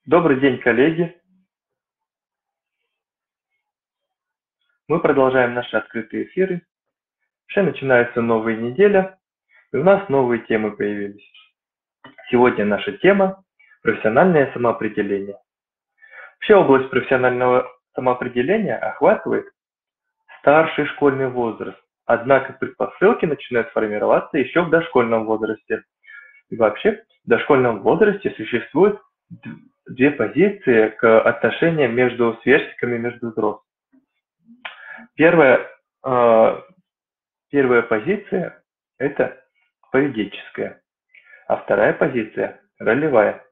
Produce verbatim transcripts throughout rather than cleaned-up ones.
Добрый день, коллеги! Мы продолжаем наши открытые эфиры. Уже начинается новая неделя, и у нас новые темы появились. Сегодня наша тема – профессиональное самоопределение. Вообще область профессионального самоопределения охватывает старший школьный возраст, однако предпосылки начинают формироваться еще в дошкольном возрасте. И вообще в дошкольном возрасте существует две позиции к отношениям между сверстниками, между взрослыми. Первая, э, первая позиция – это поведенческая, а вторая позиция – ролевая.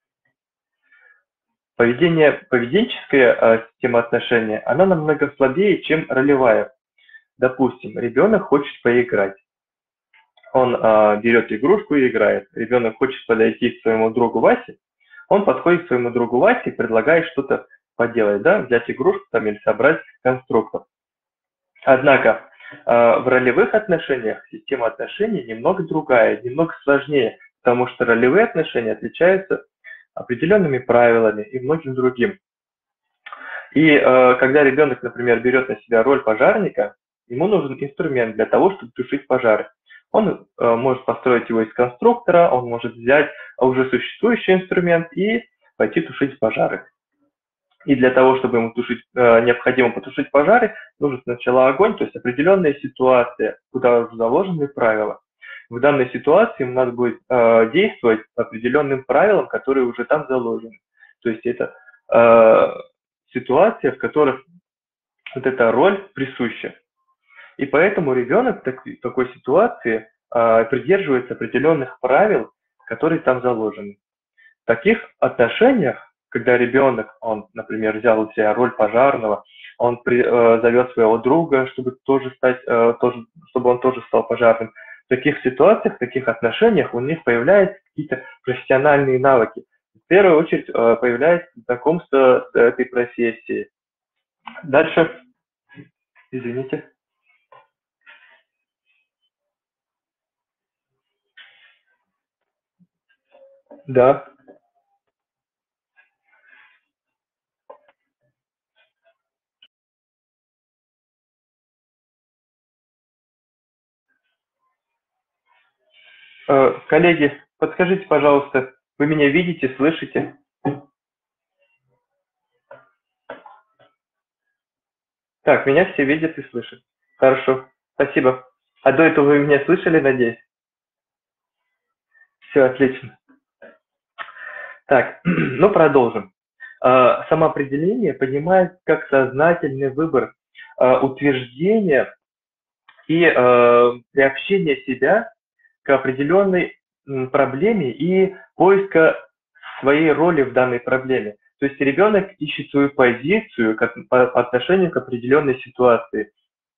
Поведение, поведенческая э, система отношений, она намного слабее, чем ролевая. Допустим, ребенок хочет поиграть. Он э, берет игрушку и играет. Ребенок хочет подойти к своему другу Васе. Он подходит к своему другу Васе и предлагает что-то поделать, да, взять игрушку там, или собрать конструктор. Однако в ролевых отношениях система отношений немного другая, немного сложнее, потому что ролевые отношения отличаются определенными правилами и многим другим. И когда ребенок, например, берет на себя роль пожарника, ему нужен инструмент для того, чтобы тушить пожары. Он может построить его из конструктора, он может взять уже существующий инструмент и пойти тушить пожары. И для того, чтобы ему тушить, э, необходимо потушить пожары, нужен сначала огонь, то есть определенная ситуация, куда уже заложены правила. В данной ситуации ему надо будет э, действовать по определенным правилам, которые уже там заложены. То есть это э, ситуация, в которой вот эта роль присуща. И поэтому ребенок в такой ситуации э, придерживается определенных правил, которые там заложены. В таких отношениях, когда ребенок, он, например, взял у себя роль пожарного, он при, э, зовет своего друга, чтобы тоже стать, э, тоже, чтобы он тоже стал пожарным. В таких ситуациях, в таких отношениях у них появляются какие-то профессиональные навыки. В первую очередь э, появляется знакомство с этой профессией. Дальше, извините. Да. Э, коллеги, подскажите, пожалуйста, вы меня видите, слышите? Так, меня все видят и слышат. Хорошо, спасибо. А до этого вы меня слышали, надеюсь? Все отлично. Так, ну продолжим. Самоопределение понимает как сознательный выбор, утверждение и приобщение себя к определенной проблеме и поиска своей роли в данной проблеме. То есть ребенок ищет свою позицию по отношению к определенной ситуации.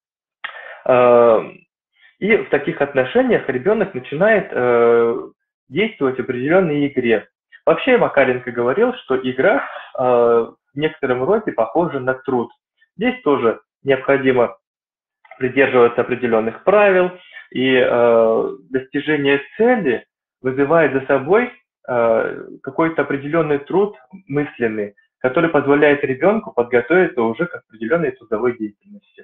И в таких отношениях ребенок начинает действовать в определенной игре. Вообще Макаренко говорил, что игра э, в некотором роде похожа на труд. Здесь тоже необходимо придерживаться определенных правил, и э, достижение цели вызывает за собой э, какой-то определенный труд мысленный, который позволяет ребенку подготовиться уже к определенной трудовой деятельности.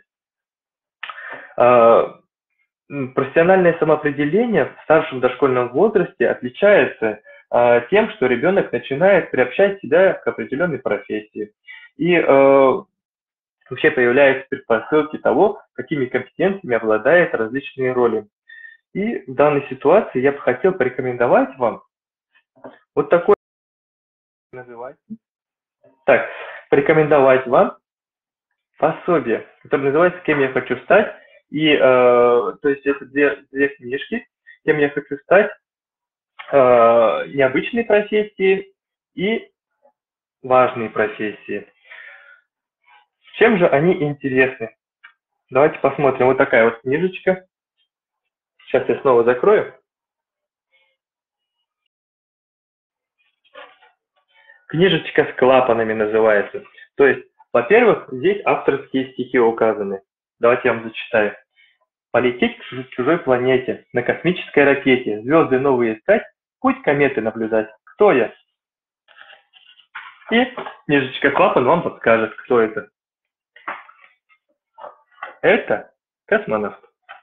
Э, профессиональное самоопределение в старшем дошкольном возрасте отличается тем, что ребенок начинает приобщать себя к определенной профессии. И э, вообще появляются предпосылки того, какими компетенциями обладает различные роли. И в данной ситуации я бы хотел порекомендовать вам вот такой называется. Так, порекомендовать вам пособие, которое называется «Кем я хочу стать». И э, то есть это две, две книжки «Кем я хочу стать», необычные профессии и важные профессии. Чем же они интересны? Давайте посмотрим. Вот такая вот книжечка. Сейчас я снова закрою. Книжечка с клапанами называется. То есть, во-первых, здесь авторские стихи указаны. Давайте я вам зачитаю. Полететь к чужой планете, на космической ракете, звезды новые искать, путь кометы наблюдать. Кто я? И книжечка клапан вам подскажет, кто это. Это космонавт.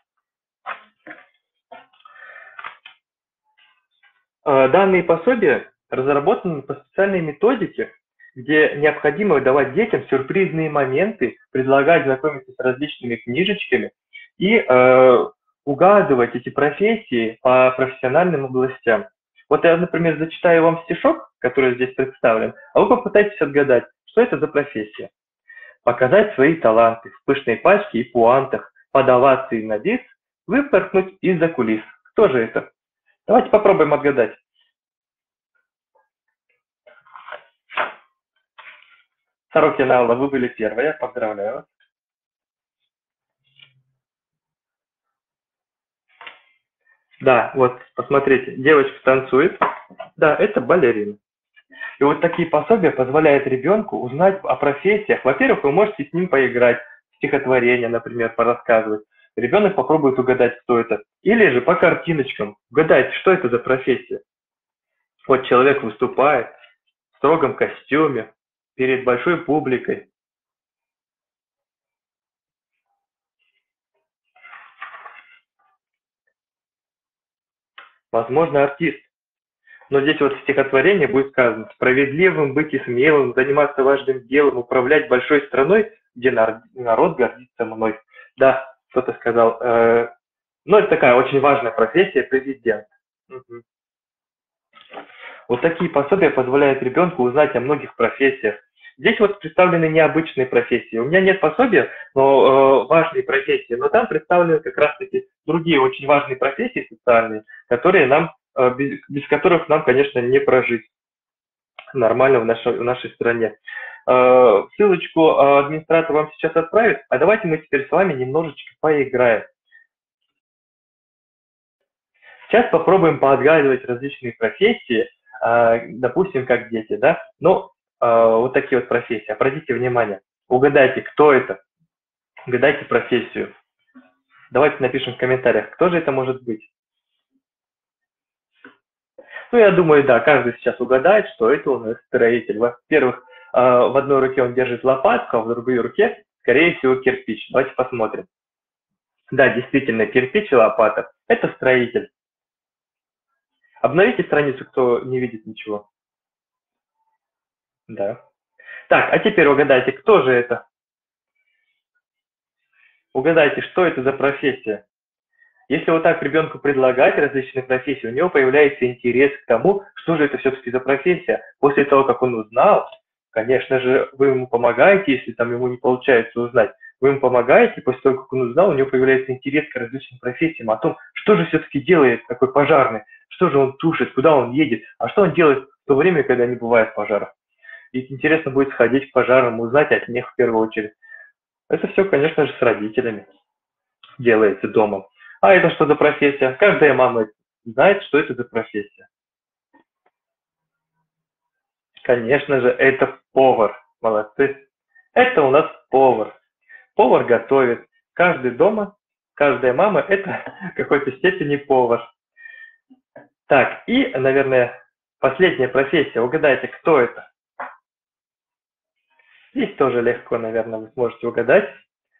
Данные пособия разработаны по специальной методике, где необходимо давать детям сюрпризные моменты, предлагать знакомиться с различными книжечками и э, угадывать эти профессии по профессиональным областям. Вот я, например, зачитаю вам стишок, который здесь представлен, а вы попытайтесь отгадать, что это за профессия. Показать свои таланты в пышной пачке и пуантах, подаваться им на бис, выпорхнуть из-за кулис. Кто же это? Давайте попробуем отгадать. Сорокина Алла, вы были первая, поздравляю вас. Да, вот, посмотрите, девочка танцует. Да, это балерина. И вот такие пособия позволяют ребенку узнать о профессиях. Во-первых, вы можете с ним поиграть, стихотворение, например, порассказывать. Ребенок попробует угадать, кто это. Или же по картиночкам угадать, что это за профессия. Вот человек выступает в строгом костюме перед большой публикой. Возможно, артист. Но здесь вот в стихотворении будет сказано: справедливым быть и смелым, заниматься важным делом, управлять большой страной, где народ гордится мной. Да, кто-то сказал. Э, ну, это такая очень важная профессия — президент. Угу. Вот такие пособия позволяют ребенку узнать о многих профессиях. Здесь вот представлены необычные профессии. У меня нет пособия, но э, важные профессии, но там представлены как раз-таки другие очень важные профессии социальные, которые нам, э, без, без которых нам, конечно, не прожить нормально в нашей, в нашей стране. Э, ссылочку э, администратор вам сейчас отправит, а давайте мы теперь с вами немножечко поиграем. Сейчас попробуем поотгадывать различные профессии, э, допустим, как дети, да? Ну, вот такие вот профессии. Обратите внимание, угадайте, кто это, угадайте профессию. Давайте напишем в комментариях, кто же это может быть. Ну, я думаю, да, каждый сейчас угадает, что это у нас строитель. Во-первых, в одной руке он держит лопатку, а в другой руке, скорее всего, кирпич. Давайте посмотрим. Да, действительно, кирпич и лопата. Это строитель. Обновите страницу, кто не видит ничего. Да. Так, а теперь угадайте, кто же это? Угадайте, что это за профессия? Если вот так ребенку предлагать различные профессии, у него появляется интерес к тому, что же это все-таки за профессия. После того, как он узнал, конечно же, вы ему помогаете, если там ему не получается узнать, вы ему помогаете, после того, как он узнал, у него появляется интерес к различным профессиям, о том, что же все-таки делает такой пожарный, что же он тушит, куда он едет, а что он делает в то время, когда не бывает пожаров. И интересно будет сходить к пожарам, узнать от них в первую очередь. Это все, конечно же, с родителями делается дома. А это что за профессия? Каждая мама знает, что это за профессия. Конечно же, это повар. Молодцы. Это у нас повар. Повар готовит. Каждый дома, каждая мама — это в какой-то степени повар. Так, и, наверное, последняя профессия. Угадайте, кто это? Здесь тоже легко, наверное, вы сможете угадать.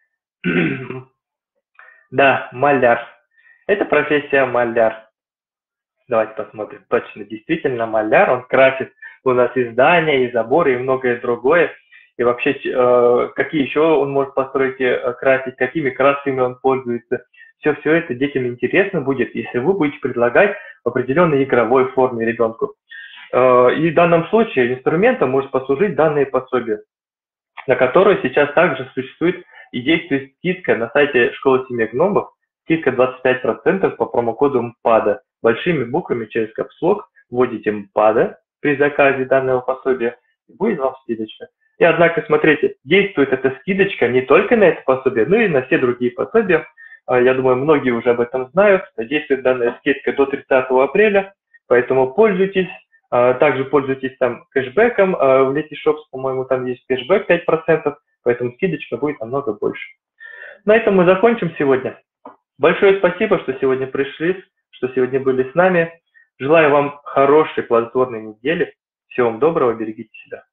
Да, маляр. Это профессия маляр. Давайте посмотрим. Точно, действительно маляр. Он красит у нас и здания, и заборы, и многое другое. И вообще, э, какие еще он может построить и красить, какими красками он пользуется. Все, все это детям интересно будет, если вы будете предлагать в определенной игровой форме ребенку. Э, и в данном случае инструментом может послужить данное пособие, на которое сейчас также существует и действует скидка на сайте школы семьи гномов. Скидка двадцать пять процентов по промокоду МПАДа. Большими буквами через капслок вводите МПАДа при заказе данного пособия, и будет вам скидочка. И однако, смотрите, действует эта скидочка не только на это пособие, но и на все другие пособия. Я думаю, многие уже об этом знают. Действует данная скидка до тридцатого апреля, поэтому пользуйтесь. Также пользуйтесь там кэшбэком. В Letyshops, по-моему, там есть кэшбэк пять процентов, поэтому скидочка будет намного больше. На этом мы закончим сегодня. Большое спасибо, что сегодня пришли, что сегодня были с нами. Желаю вам хорошей, плодотворной недели. Всего вам доброго, берегите себя.